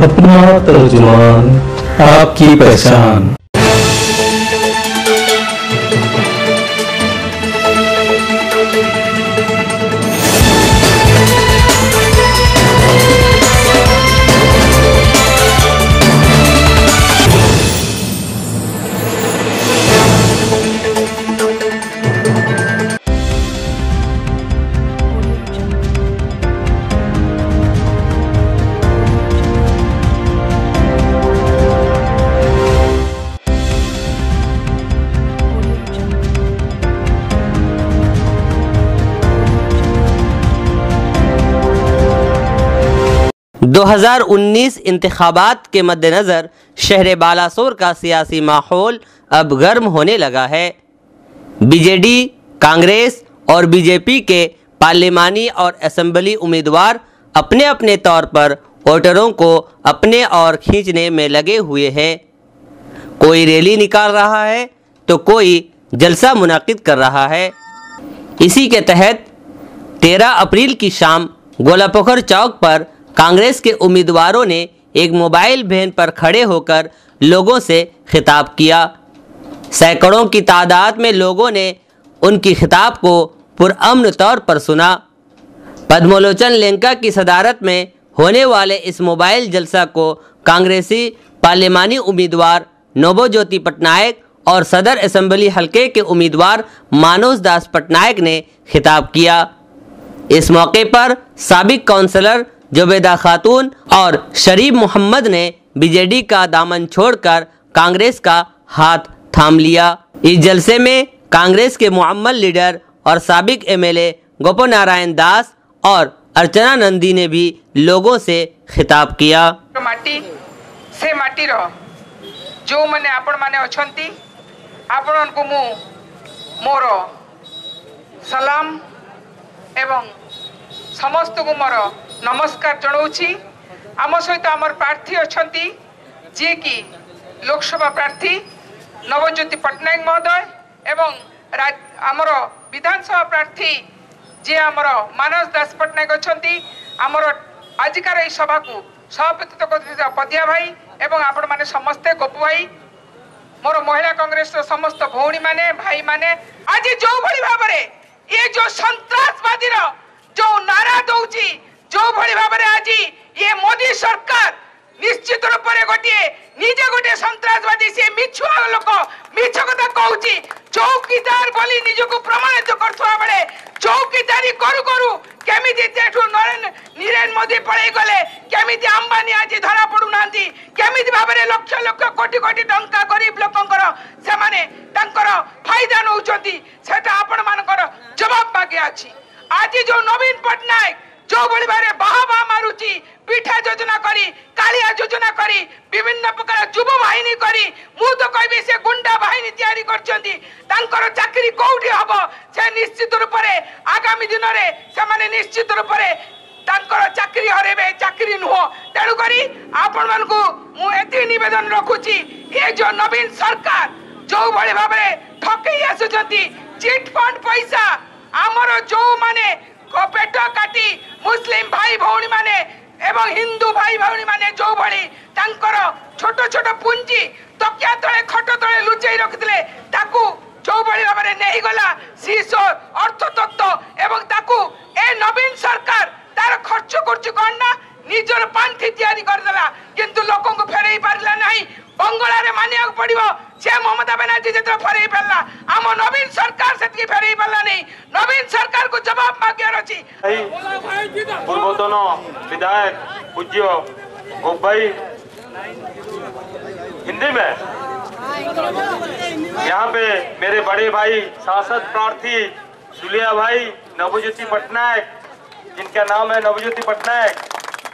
अपना तर्जुमान, आपकी पहचान। दो 2019 इंतखाबात के मद्देनज़र शहर बालासोर का सियासी माहौल अब गर्म होने लगा है। बीजेडी, कांग्रेस और बीजेपी के पार्लिमानी और असेंबली उम्मीदवार अपने अपने तौर पर वोटरों को अपने ओर खींचने में लगे हुए हैं। कोई रैली निकाल रहा है तो कोई जलसा मुनाकिद कर रहा है। इसी के तहत 13 अप्रैल की शाम गोलापोखर चौक पर कांग्रेस के उम्मीदवारों ने एक मोबाइल वैन पर खड़े होकर लोगों से खिताब किया। सैकड़ों की तादाद में लोगों ने उनकी खिताब को पुरअमन तौर पर सुना। पद्मलोचन लेंका की सदारत में होने वाले इस मोबाइल जलसा को कांग्रेसी पार्लिमानी उम्मीदवार नवोज्योति पटनायक और सदर असेंबली हलके के उम्मीदवार मानोज दास पटनायक ने खिताब किया। इस मौके पर साबिक काउंसलर जुबैदा खातून और शरीफ मोहम्मद ने बीजेडी का दामन छोड़कर कांग्रेस का हाथ थाम लिया। इस जलसे में कांग्रेस के मुअम्मल लीडर और साबिक एमएलए गोपो नारायण दास और अर्चना नंदी ने भी लोगों से खिताब किया। माटी से माटी रो जो माने आपण माने अछंती आपण को मु मोर सलाम एवं समस्त को मोर नमस्कार जनाऊँगी। आम सहित आमर प्रार्थी अच्छा जी कि लोकसभा प्रार्थी नवोज्योति पटनायक महोदय एवं आमर विधानसभा प्रार्थी जी आमर मानस दास पटनायक अच्छा आमर आजिकार सभा को सभापतित्व कर पदिया भाई एवं आपण माने समस्ते गोपू भाई मोर महिला कांग्रेस समस्त भौणी माने भाई माने आज जो भली भाव ये जो सन्त्रासवादी जो नारा दौची जो भली भाव आज ये मोदी सरकार निश्चित रूप से गोटे निजे गोटे सन्त्रासवादी से मिछुआ लोक मिछ कथा कहूची चौकीदार बोली निजको प्रमाणित करथुआ बेले चौकीदारी करू करू केमिति तेठु नरेंद्र मोदी पळै गले केमिति अंबानी आज धरा पडु नांती केमिति भाबरे लक्ष लक्ष कोटी कोटी टंका गरीब लोकंकर से माने तांकर फायदा नउचंती सेटा आपण मानकर जवाब मागे अछि। आज जो नवीन पटनायक जो बड़ी बारे बाहा मारुची पीठा योजना करी कालिया योजना करी विभिन्न प्रकार युव बाहिनी करी मु तो कहबी से गुंडा बाहिनी तैयारी करचंती तांकर चाकरी कोउठी हबो से निश्चित रूप रे आगामी दिन रे से माने निश्चित रूप रे तांकर चाकरी हरेबे चाकरी नुहो तेणु करी आपण मन को मु एति निवेदन रखुची ये जो नवीन सरकार जो बड़ी भाबरे ठकई आसुचंती चिट फंड पैसा आमर जो माने पेट काटी मुस्लिम भाई भौणी माने एवं हिंदू भाई भौणी माने जो भली तांकर छोट छोट पुंजी तकिया तले खट तले लुचई रखिले ताकू जो भली भाबरे नेही गला सीसो अर्थ तत्व एवं ताकू ए नवीन सरकार तार खर्च करछ कोन ना निजर पांठी तैयारी कर देला किंतु लोकन को फेरई पारला नहीं बंगला रे मानिया पड़िबो से ममता बनर्जी जेतरा फेरई पारला आम नवीन सरकार सेतकी फेरई पारला नहीं नवीन सरकार को जवाब मांगियार अछि। पूर्वतन विधायक पूज्य गोपाई हिंदी में यहाँ पे मेरे बड़े भाई सांसद प्रार्थी सुलिया भाई नवोज्योति पटनायक जिनका नाम है नवोज्योति पटनायक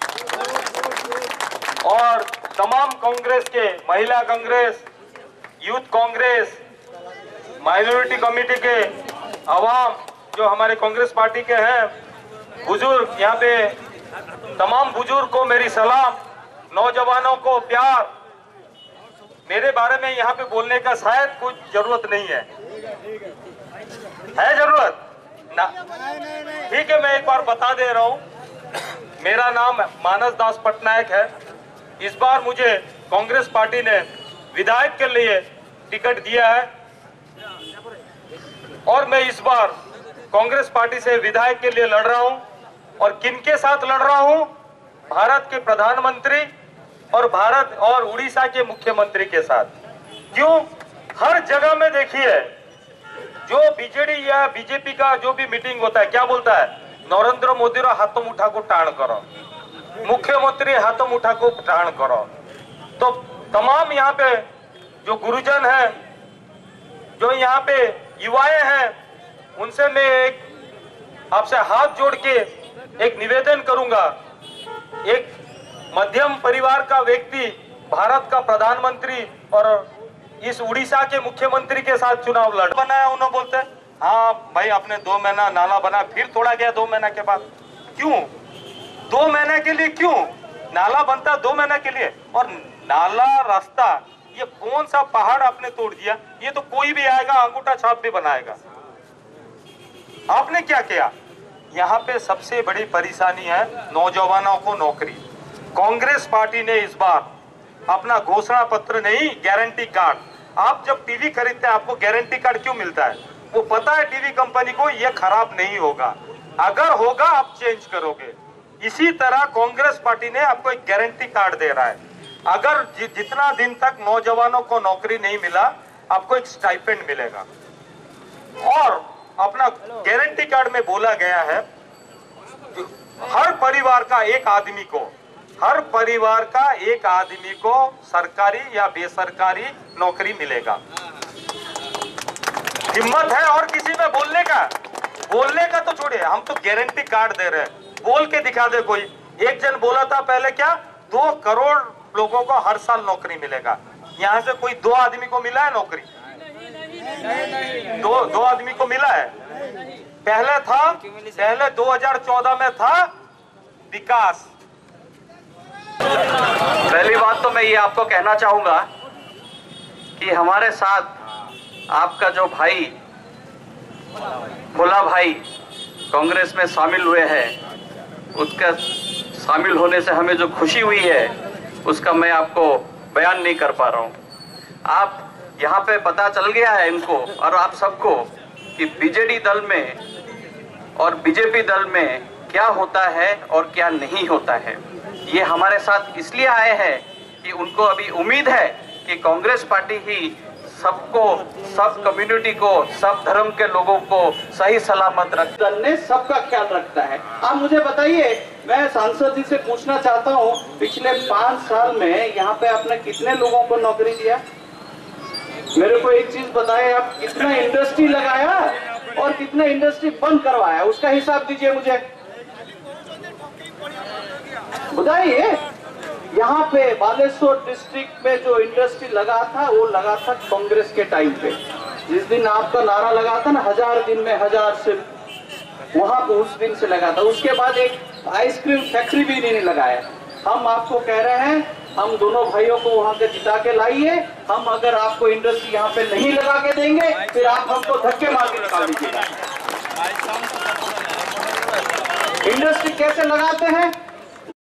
और तमाम कांग्रेस के महिला Congress youth Congress minority committee के अवाम जो हमारे कांग्रेस पार्टी के हैं बुजुर्ग यहाँ पे तमाम बुजुर्ग को मेरी सलाम नौजवानों को प्यार। मेरे बारे में यहाँ पे बोलने का शायद कुछ जरूरत नहीं है जरूरत ना ठीक है मैं एक बार बता दे रहा हूँ। मेरा नाम मानस दास पटनायक है इस बार मुझे कांग्रेस पार्टी ने विधायक के लिए टिकट दिया है और मैं इस बार कांग्रेस पार्टी से विधायक के लिए लड़ रहा हूं। और किनके साथ लड़ रहा हूं? भारत के प्रधानमंत्री और भारत और उड़ीसा के मुख्यमंत्री के साथ। क्यों? हर जगह में देखिए, जो बीजेडी या बीजेपी का जो भी मीटिंग होता है, क्या बोलता है? नरेंद्र मोदी रो हाथों मुठा को टाण करो, मुख्यमंत्री हाथों मुठा को टाण करो। तो तमाम यहाँ पे जो गुरुजन हैं, जो यहाँ पे युवाएं हैं, उनसे मैं एक आपसे हाथ जोड़ के एक निवेदन करूंगा। एक मध्यम परिवार का व्यक्ति भारत का प्रधानमंत्री और इस उड़ीसा के मुख्यमंत्री के साथ चुनाव लड़ बनाया। उन्होंने बोलते हैं हाँ भाई आपने 2 महीना नाला बना, फिर तोड़ा गया 2 महीना के बाद। क्यों 2 महीने के लिए? क्यों नाला बनता 2 महीने के लिए? और नाला रास्ता ये कौन सा पहाड़ आपने तोड़ दिया? ये तो कोई भी आएगा अंगूठा छाप भी बनाएगा। आपने क्या किया? यहाँ पे सबसे बड़ी परेशानी है नौजवानों को नौकरी। कांग्रेस पार्टी ने इस बार अपना घोषणा पत्र नहीं, गारंटी कार्ड। आप जब टीवी खरीदते हैं आपको गारंटी कार्ड क्यों मिलता है? वो पता है टीवी कंपनी को ये खराब नहीं होगा, अगर होगा आप चेंज करोगे। इसी तरह कांग्रेस पार्टी ने आपको एक गारंटी कार्ड दे रहा है। अगर जितना दिन तक नौजवानों को नौकरी नहीं मिला आपको एक स्टाइपेंड मिलेगा। और अपना गारंटी कार्ड में बोला गया है हर परिवार का एक आदमी को सरकारी या बेसरकारी नौकरी मिलेगा। हिम्मत है और किसी में बोलने का तो छोड़िए, हम तो गारंटी कार्ड दे रहे हैं। बोल के दिखा दे कोई। एक जन बोला था पहले क्या 2 करोड़ लोगों को हर साल नौकरी मिलेगा। यहाँ से कोई 2 आदमी को मिला है नौकरी? दो आदमी को मिला है। पहले 2014 में था विकास। पहली बात तो मैं ये आपको कहना चाहूंगा कि हमारे साथ आपका जो भाई भोला भाई कांग्रेस में शामिल हुए हैं, उसका शामिल होने से हमें जो खुशी हुई है उसका मैं आपको बयान नहीं कर पा रहा हूँ। आप यहाँ पे पता चल गया है इनको और आप सबको कि बीजेडी दल में और बीजेपी दल में क्या होता है और क्या नहीं होता है। ये हमारे साथ इसलिए आए हैं कि उनको अभी उम्मीद है कि कांग्रेस पार्टी ही सबको, सब कम्युनिटी को, सब धर्म के लोगों को सही सलामत रखने सबका ख्याल रखता है। आप मुझे बताइए, मैं सांसद जी से पूछना चाहता हूँ, पिछले 5 साल में यहाँ पे आपने कितने लोगों को नौकरी दिया? मेरे को एक चीज बताएं, आप कितना इंडस्ट्री लगाया और कितना इंडस्ट्री बंद करवाया, उसका हिसाब दीजिए मुझे, बताइए। यहाँ पे बालेश्वर डिस्ट्रिक्ट में जो इंडस्ट्री लगा था वो लगा था कांग्रेस के टाइम पे। जिस दिन आपका नारा लगा था ना 1000 दिन में 1000 से, वहां पे उस दिन से लगा था। उसके बाद एक आइसक्रीम फैक्ट्री भी नहीं लगाया। हम आपको कह रहे हैं, हम दोनों भाइयों को वहां से जिता के लाइए। हम अगर आपको इंडस्ट्री यहाँ पे नहीं लगा के देंगे फिर आप हमको धक्के मार के निकाल दीजिएगा। इंडस्ट्री कैसे लगाते हैं?